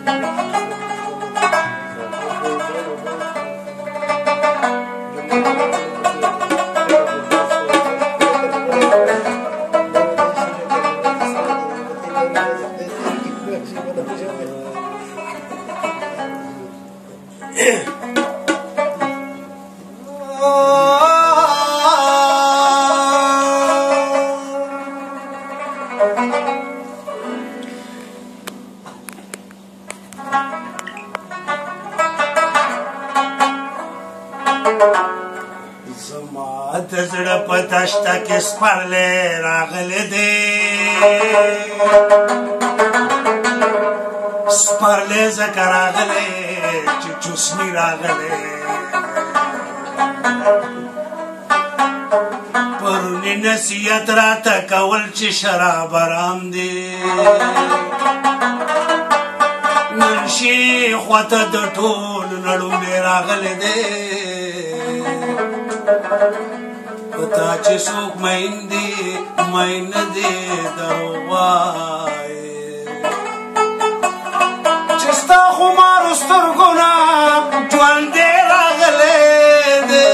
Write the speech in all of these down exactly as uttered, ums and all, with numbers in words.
پتشتا کس پرلے راغل دے سپرلے زکر راغلے چچوسنی راغلے پرونی نصیحت راتا کول چی شراب رام دے ننشی خواتا د ټول نړو مې راغلې دې پتا چې څوک مین دي مین دي دروغ وایي چې ستا خمارو سترګو نه ژوند دې راغلی دی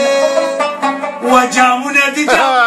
وجامونه دي جامونه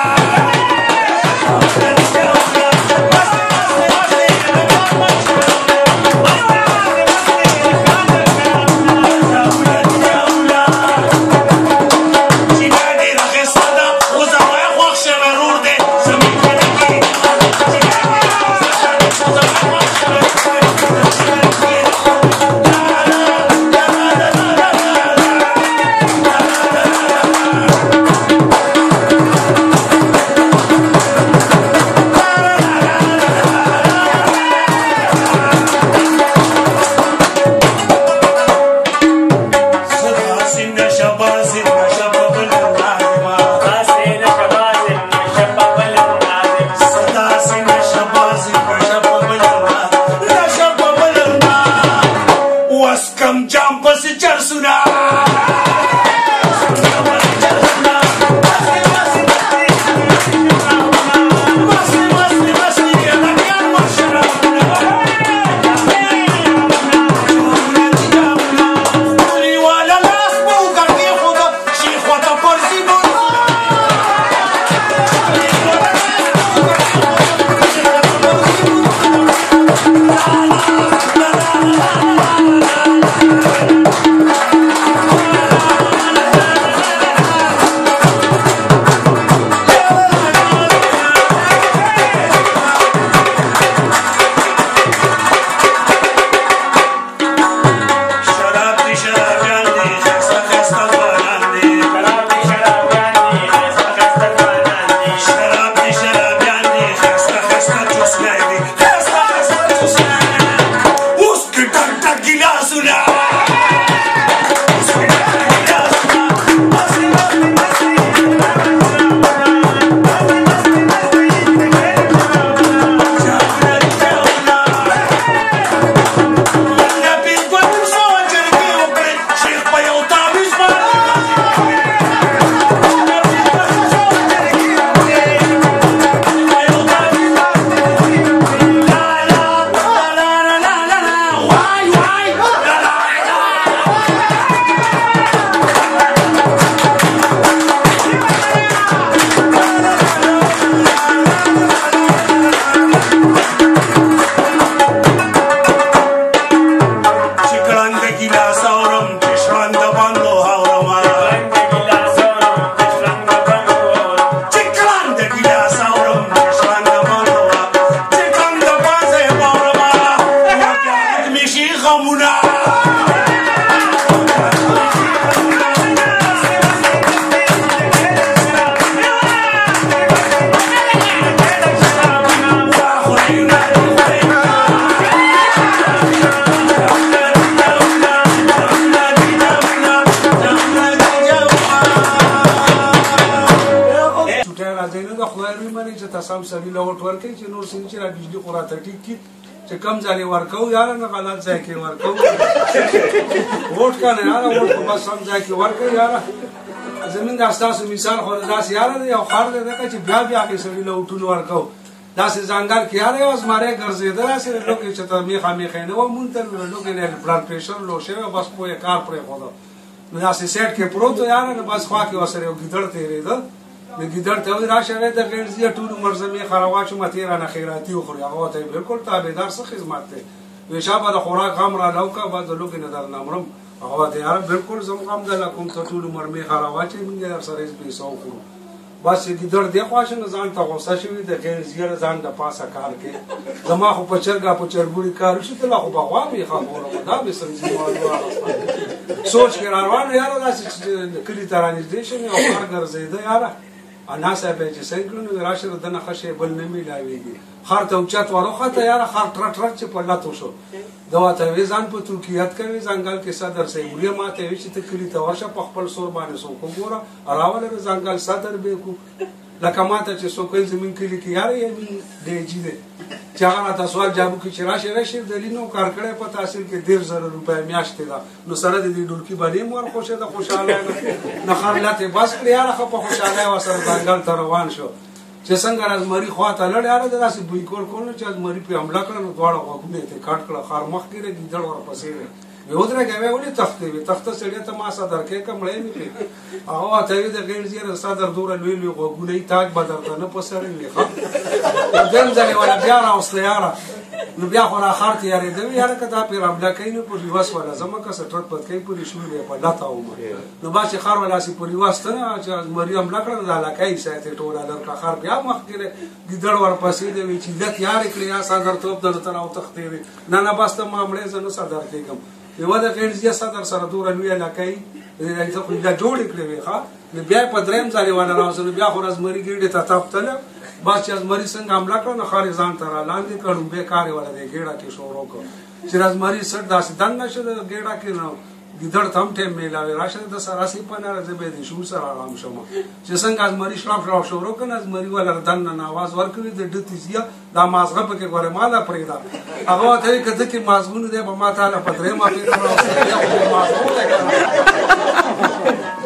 سم سړي له وټ ورکوي چې نور سړي چې را بجلي خو راته ټیک کړي چې کم ځای یې ورکوو یاره نه غلط ځای کې ورکوو ووټ که نه یاره ووټ خو بس سم ځای کې ورکوي یاره زمونږ دا ستاسو مثال خو داسې یاره دی یو خر دی ځکه چې بیا بیا هغې سړي له وټونه ورکوو داسې ځنګل کې یاره یو زمری ګرځېده داسې لوکې چې ته میخه میخه نه وه مونږ ته لوکې نه بلډ پرېشر لو شوی بس پوه یې کار پرېښوده نو داسې سیټ کې پروت و یاره نو بس خوا کې ورسره یو ګیدړ تېرېده نو ګیدړ ته وایي راشه وی د غېړزي ټول عمر زه میخه راواچومه تېرانه خیراتي وخوري هغه ورته یې بلکل تابعدار څه خدمت دی وی شابه د خوراک غم را لو که به د لوکې نه درنه مرم هغه ورته یاره بلکل زه هم غم درله کوم ته ټول عمر میخه راواچوې مونږ یې در سره هېڅ پیسه وخورو بس ګیدړ دې خوا شو نو ځان ته غوسه شوي د غیر زیړه ځان د پاسه کار کې زما خو په چرګه په چرګوړي کار وشو ته لا خو به غوا میخه خورم دا مې سمجي سوچ کې را روان یاره داسې کلي ته رانږدې شوم یو کار ګرځېده یاره انا صاحب یې چې صحیح کړو نو راشه دنه ښه شی بل نه میلاوېږي خر ته اوچت وروخته یاره خر ټرټ ټرټ چې په لتو شو دا ورته وایي ځان په توکیت کوي ځنګل کې صدر صاحب وریه ما ته وایي چې ته کلي ته ورشه په خپل سور باندې څوک وګوره راوله د ځنګل صدر به کو لکه ما ته چې څوک وایي زموږ کلي کې یاره یې ډیجي دی چې هغه راته سوال جواب وکړي چې راشه راشي دلیل نو کار کړی په تحصیل کې ډېر زره روپۍ میاشتې ده نو سره د دې ډولکي باندې هم ورخوښې ده خوشحالی ده نه خر لتې بس کړې یاره ښه په خوشحالۍ ورسره ځنګل ته روان شو چې څنګه را زمري خوا ته لړ یاره داسې بوی کول کول نو چې زمري پرې حمله کړه نو دواړه غوږونه یې ترې کټ کړه خر مخکې دی ګیدړ ورپسې دی وی ودرېږه وی ولې تختې وي تخته سړی ته ما صدر کې که مړی مې پرې هغه ورته وي د غېړ زیره صدر دومره لوی لوی غوږونه یي تاج به درته نه په سر وي ښه دویم ځل یې وله بیا راوسته یاره نو بیا خو را خر تیارېده وي یاره که دا پرې حمله کوي نو په ریوس وله ځمه که څه ټرټ پټ کوي پورې شوي به یې په لته ومه نو بس چې خر وله هسې په ریوس ته نه چې زمري حمله کړه نو دا لکۍ سایت یې ټوله لرکه خر بیا مخکې دی ګیدړ ورپسې دی وایي چې لت یارې کړې یا صدر توپ درته ته راوتښتېدې نه نه بس ته ما مړې زه نه صدر کېږم یوه د غېړزیه صدر سره دومره لویه لکۍ ته خو ایله جوړې کړې وې ښه نو بیا یې په درېیم ځل یې ونه راوستل نو بیا خو زمري ګېډې ته تپتله بس چې زمري څنګه حمله کړه نو خر یې ځان ته را لاندې کړ بې کار یې وله دی ګېډه کې شروع کړ چې زمري سټ داسې دننه شو د ګېډه کې نو ګیدړ ته هم ټیم میلاوې راشه د سره سي په نه زه به د شو سره آرام شم چې څنګه زمري شراف شراف شروع کړه زمري ولا دننه आवाज ورکوي د ډتی زیه دا مازغه پکې غوړې مالا پرېدا هغه ته کده کې مازغونه دی په ما تعالی په درې ما پیدا راوځي